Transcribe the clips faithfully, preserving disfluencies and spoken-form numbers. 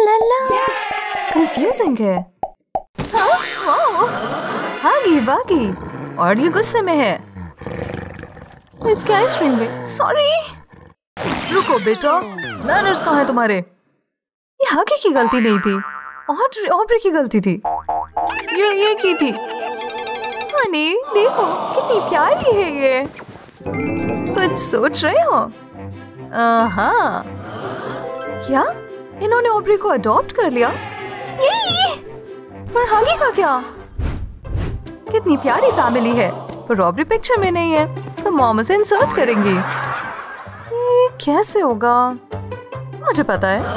ला ला confusing है। हाँ, wow, हागी वागी, और ये गुस्से में है। इसकी आइसक्रीम गई। सॉरी। रुको बेटा, मैनर्स कहाँ है तुम्हारे? ये हागी की गलती नहीं थी, और ऑब्री की गलती थी। ये ये की थी। हनी देखो कितनी प्यारी है ये। कुछ सोच रहे हो? हाँ, क्या इन्होंने ऑब्री को अडॉप्ट कर लिया? ये पर हागी का क्या? कितनी प्यारी फैमिली है, पर ऑब्री पिक्चर में नहीं है, तो मॉम उसे इंसर्ट करेंगी। ये कैसे होगा? मुझे पता है।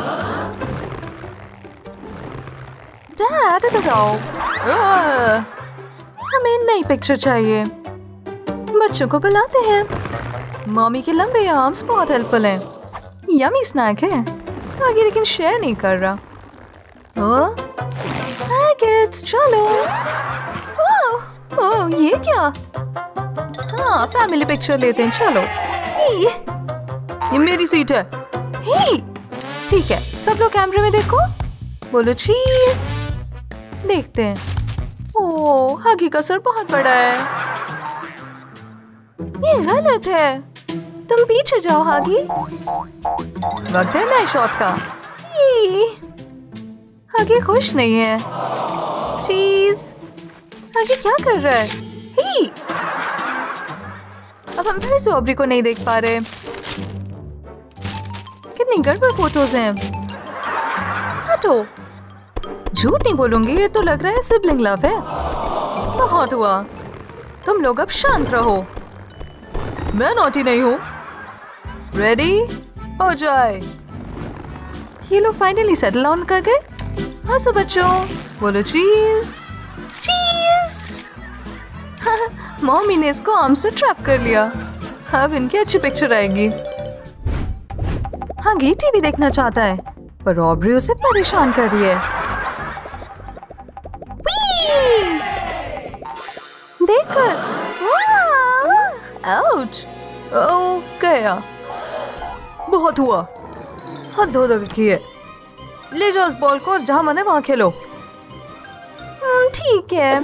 डैड इधर आओ। हमें नई पिक्चर चाहिए। बच्चों को बुलाते हैं। मम्मी के लंबे आर्म्स बहुत हेल्पफुल हैं। यमी स्नैक है आगे, लेकिन शेयर नहीं कर रहा। ओह, हाय किड्स, चलो। ओह, ओह, ये क्या? हाँ, फैमिली पिक्चर लेते हैं, चलो। ये, ये मेरी सीट है। हे, ठीक है, सब लोग कैमरे में देखो, बोलो चीज। देखते हैं। ओह, हागी का सर बहुत बड़ा है। ये गलत है। तुम पीछे जाओ हागी। वक्त है नए शॉट का। हागी खुश नहीं है। चीज, हागी क्या कर रहा है? ही, अब हम फिर से ऑब्री को नहीं देख पा रहे। कितनी गड़बड़ फोटोज हैं। हटो, झूठ नहीं बोलूंगी, ये तो लग रहा है सिबलिंग लव है। बहुत हुआ, तुम लोग अब शांत रहो। मैं नॉटी नहीं हूँ। रेडी हो जाए। ये लोग फाइनली सेटल डाउन कर गए। हंसो बच्चों, बोलो चीज चीज। मम्मी ने इसको आर्म्स में ट्रैप कर लिया। अब इनकी अच्छी पिक्चर आएगी। हाँ, गी टीवी देखना चाहता है, पर ऑब्री उसे परेशान कर रही है। देखकर आउच। ओह, गया। बहुत हुआ। हद हो रखी है। ले जाओ उस बॉल को, जहां मन है वहां खेलो। ठीक है।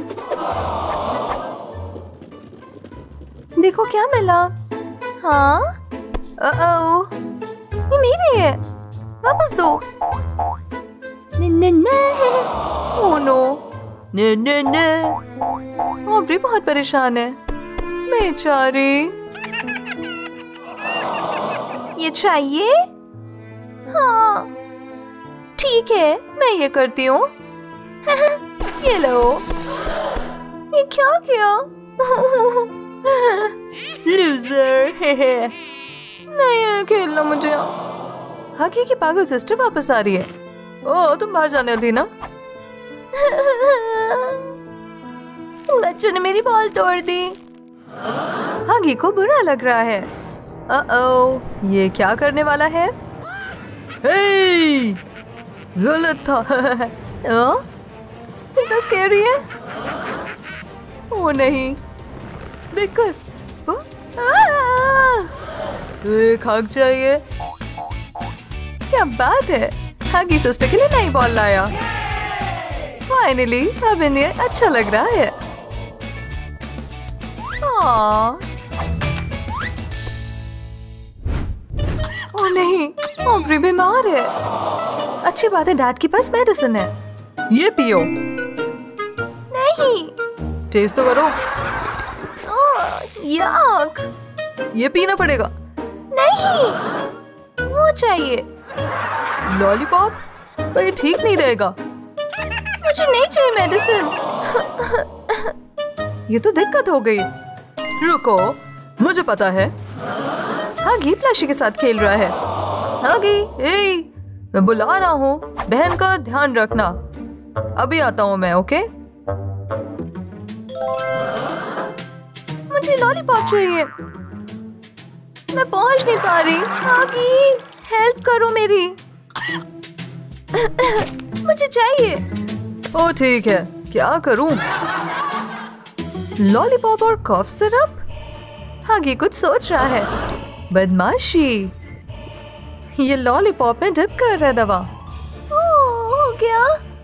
देखो क्या मिला। हाँ, ओह, ये मेरी है, वापस दो। न न न। ओह नो, न न न। ऑब्री बहुत परेशान है, बेचारी। ये चाहिए? हाँ, ठीक है, मैं ये करती हूँ। ये लो। ये क्या किया? लूजर। नहीं खेलना मुझे। हागी की पागल सिस्टर वापस आ रही है। ओह, तुम बाहर जाने वाली थी ना? बच्चों ने मेरी बॉल तोड़ दी। हागी को बुरा लग रहा है। ओ, ये क्या करने वाला है? हे, गलत था। ओ, इतना स्कैरी है। ओ नहीं, देखकर एक हक चाहिए। क्या बात है, हागी सिस्टर के लिए नई बॉल लाया। फाइनली अब इन्हें अच्छा लग रहा है। ओ नहीं, ऑब्री बीमार है। अच्छी बात है, डैड के पास मेडिसिन है। ये पियो। नहीं, टेस्ट तो करो। ओह, यक। ये पीना पड़ेगा। नहीं, वो चाहिए। लॉलीपॉप? पर ये ठीक नहीं रहेगा। मुझे नहीं चाहिए मेडिसिन। ये तो दिक्कत हो गई। रुको, मुझे पता है। हागी प्लशी के साथ खेल रहा है। हागी, ए, मैं बुला रहा हूँ। बहन का ध्यान रखना। अभी आता हूँ मैं, ओके? मुझे लॉलीपॉप चाहिए। मैं पहुंच नहीं पा रही। हागी, हेल्प करो मेरी। मुझे चाहिए। ओ ठीक है, क्या करूं? लॉलीपॉप और कॉफ सिरप? हागी कुछ सोच रहा है। बदमाशी। ये लॉलीपॉप में डिप कर रहा है दवा। गया।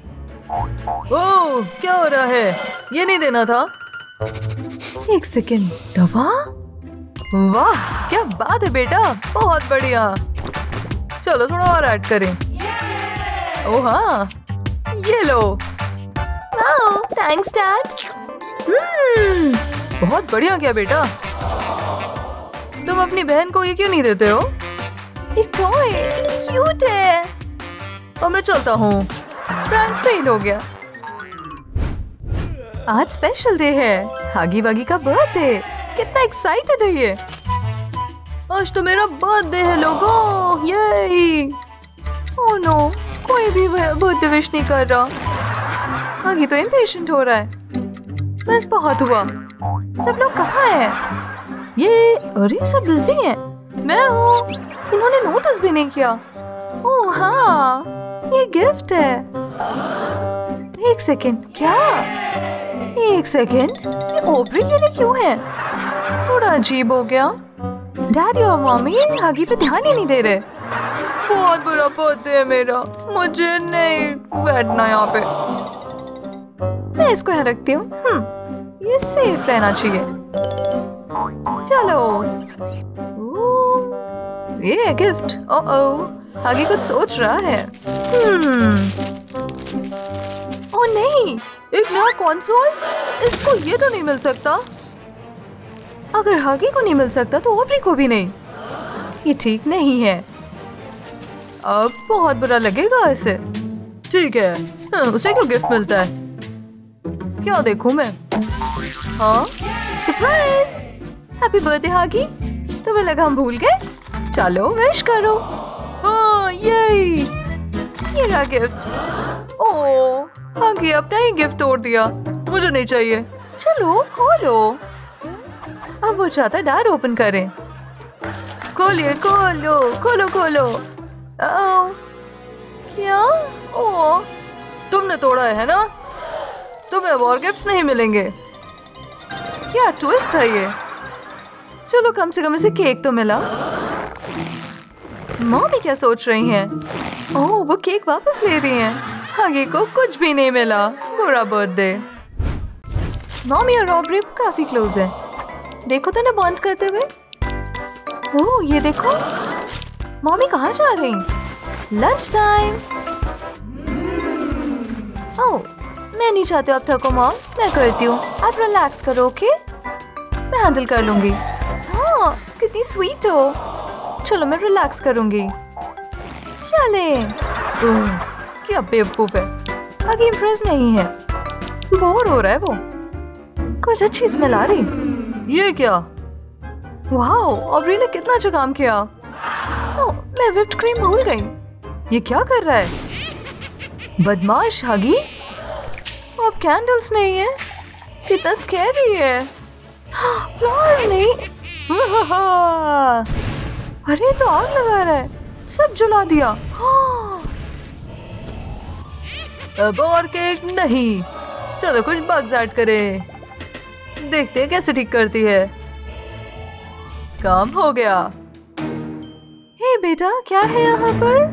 ओह, क्या हो रहा है? ये नहीं देना था। एक सेकेंड, दवा? वाह, क्या बात है बेटा, बहुत बढ़िया। चलो थोड़ा और ऐड करें। ओह हाँ, ये लो। Thanks dad. हम्म, बहुत बढ़िया किया बेटा। तुम अपनी बहन को ये क्यों नहीं देते हो? एक टॉय, क्यूट है। और मैं चलता हूँ। प्रैंक फेल हो गया। आज स्पेशल डे है, हागी वागी का बर्थडे। कितना एक्साइटेड है ये। आज तो मेरा बर्थडे है लोगों, ये। ओह नो, कोई भी बर्थडे विश नहीं कर रहा। हागी तो इम्पेशेंट हो रहा है। बस बहुत हुआ। सब लोग कहाँ हैं? ये अरे सब बिजी हैं। मैं हूँ। उन्होंने नोटिस भी नहीं किया। ओह हाँ, ये गिफ्ट है। एक सेकेंड, क्या? एक सेकेंड, ये ओब्री के लिए क्यों है? थोड़ा अजीब हो गया। डैडी और मम्मी हागी पे ध्यान ही नहीं दे रहे। बहुत बुरा बर्थडे है मेरा, मुझे नहीं बैठना यहाँ पे। मैं इसको यहाँ रखती हूँ। हम्म, ये सेफ रहना चाहिए। चलो, ये है गिफ्ट। ओह ओह, हागी कुछ सोच रहा है। हम्म, ओह नहीं, एक नया कंसोल? इसको ये तो नहीं मिल सकता। अगर हागी को नहीं मिल सकता तो ओब्री को भी नहीं। ये ठीक नहीं है। अब बहुत बुरा लगेगा इसे। ठीक है, हाँ, उसे क्यों गिफ्ट मिलता है? क्या देखूं मैं? हाँ, सरप्राइज! Happy birthday हागी। तुम्हें लगा हम भूल गए? चलो विश करो। हाँ, यही। ये रहा गिफ्ट। ओह, हागी अपना ही गिफ्ट तोड़ दिया। मुझे नहीं चाहिए। चलो खोलो। अब वो चाहता डैड ओपन करें। खोलिए, खोलो, खोलो, खोलो। ओह, क्या? ओह, तुमने तोड़ा है ना? तुम्हें और गिफ्ट्स नहीं मिलेंगे। क्या ट्विस्ट था ये? चलो कम से कम इसे केक तो मिला। मम्मी क्या सोच रही हैं? ओह, वो केक वापस ले रही हैं। हागी को कुछ भी नहीं मिला। बुरा बर्थडे। मम्मी और ओब्री काफी क्लोज है। देखो तो ना बॉन्ड करते हुए। ओह, ये देखो। मम्मी कहाँ जा रही? Lunch time. ओह, मैं नहीं चाहती आप थको मॉम, मैं करती हूँ। आप रिलैक्स करो, ओके? मैं हैंडल कर लूंगी। हाँ, कितनी स्वीट हो। चलो मैं रिलैक्स करूंगी। चले। ओह, क्या बेवकूफ है। आगे इम्प्रेस नहीं है। बोर हो रहा है वो। कुछ अच्छी स्मेल आ रही। ये क्या? वाओ, ओब्री ने कितना अच्छा काम किया। ओह, मैं व्हिप्ड क्रीम भूल गई। ये क्या कर रहा है? बदमाश हागी। अब कैंडल्स नहीं है। कितना स्कैरी है। फ्लावर नहीं। अरे तो आग लगा रहा है। सब जला दिया। अब और केक नहीं। चलो कुछ बग्स ऐड करें। देखते हैं कैसे ठीक करती है। काम हो गया। हे बेटा, क्या है यहाँ पर?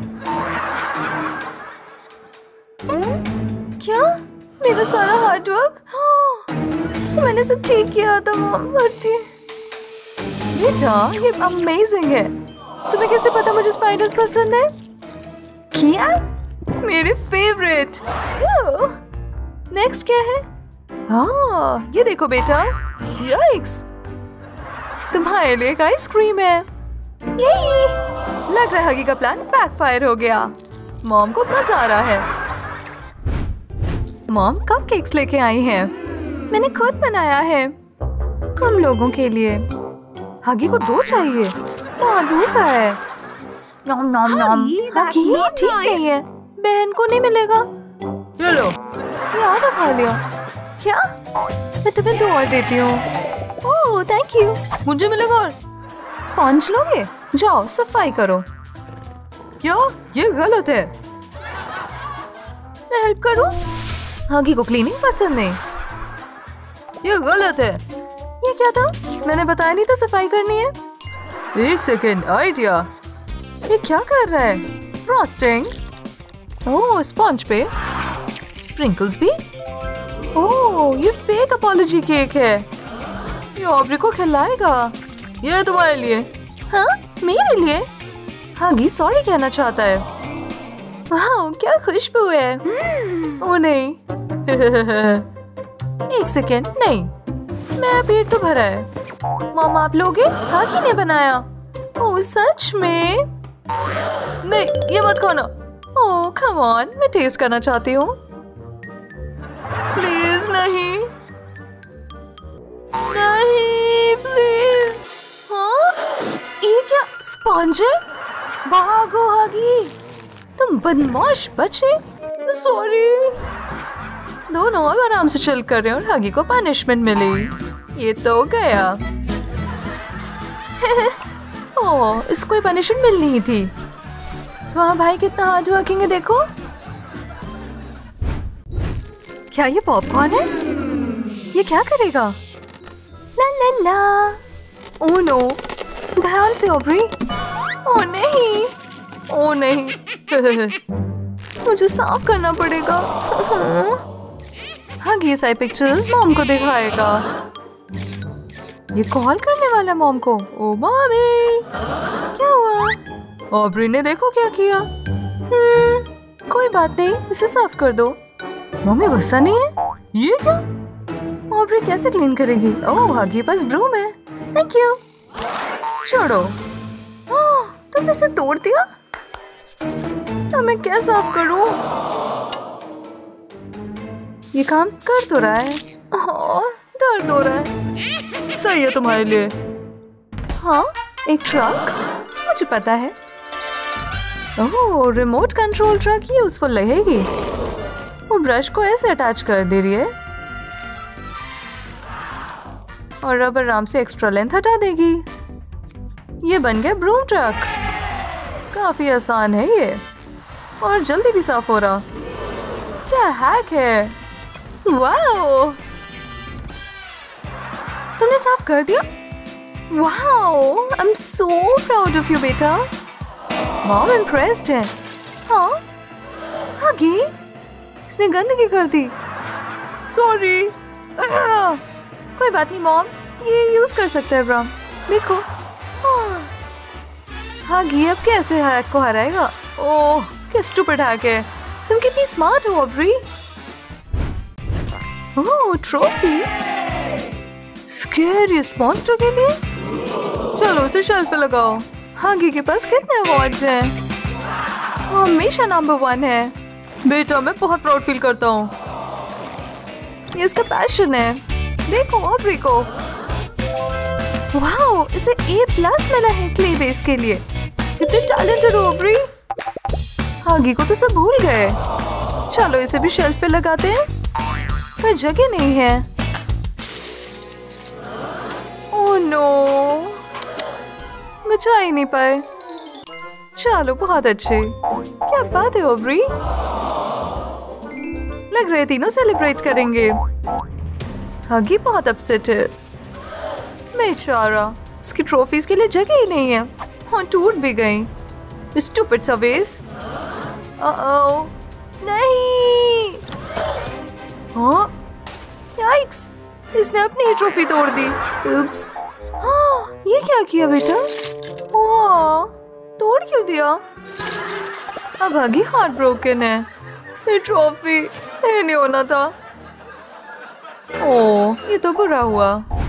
क्या? मेरा सारा हार्ड वर्क? मैंने सब ठीक किया था मॉम। भरती बेटा, ये अमेजिंग है। तुम्हें कैसे पता मुझे स्पाइडर्स पसंद है? क्या? मेरे फेवरेट। नेक्स्ट क्या है? हाँ, ये देखो बेटा। याइक्स, तुम्हारे लिए एक आइसक्रीम है। यही लग रहा है हगी का प्लान बैकफायर हो गया। मॉम को मजा आ रहा है। मॉम कपकेक्स लेके आई हैं। मैंने खुद बनाया है हम लोगों के लिए। हगी को दो चाहिए। बहुत दूर का है। नॉम नॉम नॉम। हगी ठीक नहीं है। बहन को नहीं मिलेगा। ये लो। ये आधा खा लिया। क्या? मैं तुम्हें दो और देती हूँ। Oh thank you. मुझे मिलेगा और। स्पंज लोगे? जाओ सफाई करो। क्या? ये गलत है। मैं हेल्प करूँ? हगी को क्लीनिंग पसंद नहीं। ये गलत है। ये क्या था? मैंने बताया नहीं था सफाई करनी है। एक सेकेंड, आइडिया। ये क्या कर रहा है? फ्रॉस्टिंग। ओह, स्पॉन्ज पे स्प्रिंकल्स भी। ओह, ये फेक अपॉलजी केक है। ये ऑब्री को खिलाएगा। ये तुम्हारे लिए। हाँ, मेरे लिए? हागी सॉरी कहना चाहता है। वाह, क्या खुशबू है। ओह नहीं। एक सेकेंड, नहीं, मेरा पेट तो भरा है। मॉम, आप लोगे? हागी ने बनाया। ओह सच में? नहीं, ये मत खाना। ओह कम ऑन, मैं टेस्ट करना चाहती हूँ। प्लीज नहीं, नहीं प्लीज। हाँ, ये क्या स्पॉन्ज है? भागो हागी, तुम बदमाश बच्चे। सॉरी। दोनों अब आराम से चिल कर रहे हैं और हागी को पनिशमेंट मिली। ये तो गया। ओह, इसको ही पनिशमेंट मिलनी थी। तो हाँ भाई, कितना हार्ड वर्किंग है देखो। क्या ये पॉपकॉर्न है? ये क्या करेगा? ला ला ला। ओह नो, ध्यान से ऑब्री। ओह नहीं, ओह नहीं। मुझे साफ करना पड़ेगा। हाँ, ये सारे पिक्चर्स मॉम को दिखाएगा। ये कॉल करने वाला मॉम को। ओ मॉमी, क्या हुआ? ऑब्री ने देखो क्या किया। हम्म, कोई बात नहीं, इसे साफ कर दो। मम्मी गुस्सा नहीं है? ये क्या? ऑब्री कैसे क्लीन करेगी? ओह, हागी पास ब्रूम है। Thank you. छोड़ो। तुमने इसे तोड़ दिया? तो मैं क्या साफ करूं? ये काम कर तो रहा है। ओह, दर्द हो रहा है। सही है तुम्हारे लिए। हाँ, एक ट्रक, मुझे पता है। Oh, remote control truck useful लगेगी। वो ब्रश को ऐसे अटैच कर दे रही है और अब आराम से एक्स्ट्रा लेंथ हटा देगी। ये बन गया ब्रूम ट्रक। काफी आसान है ये और जल्दी भी साफ हो रहा। क्या हैक है। वाओ, तुमने साफ कर दिया? Wow, I am so proud of you बेटा। मॉम इम्प्रेस्ड है। हाँ, हागी, इसने गंदगी कर दी। सॉरी। कोई बात नहीं मॉम, ये यूज कर सकता है ब्राम। देखो। हाँ, हागी अब कैसे हैक को हराएगा? ओह, क्या स्टूपिड हैक है। तुम कितनी स्मार्ट हो Aubrey. Oh, trophy. Scariest monster के लिए? चलो उसे शेल्फ पे लगाओ। हागी के पास कितने अवार्ड्स हैं? वो हमेशा नंबर वन है। बेटा, मैं बहुत प्राउड फील करता हूँ। ये इसका पैशन है। देखो ऑब्री को। वाओ, इसे ए प्लस मिला है क्ले बेस के लिए। कितने टैलेंटेड हो ऑब्री। हागी को तो सब भूल गए। चलो इसे भी शेल्फ पे लगाते हैं, पर जगह नहीं है। ओह नो, बचा ही नहीं पाए। चलो बहुत अच्छे। क्या बात है ऑब्री, लग रहे तीनों सेलिब्रेट करेंगे। हागी बहुत अपसेट है। बेचारा, उसकी ट्रॉफीज के लिए जगह ही नहीं है। हाँ, टूट भी गई। स्टूपिड सा वेस। ओह नहीं। हाँ, याइक्स, इसने अपनी ही ट्रॉफी तोड़ दी। उप्स। हाँ, ये क्या किया बेटा? वाह, तोड़ क्यों दिया? अब हागी हार्ट ब्रोकन है। ये ट्रॉफी ये नहीं होना था। ओह, ये तो बुरा हुआ।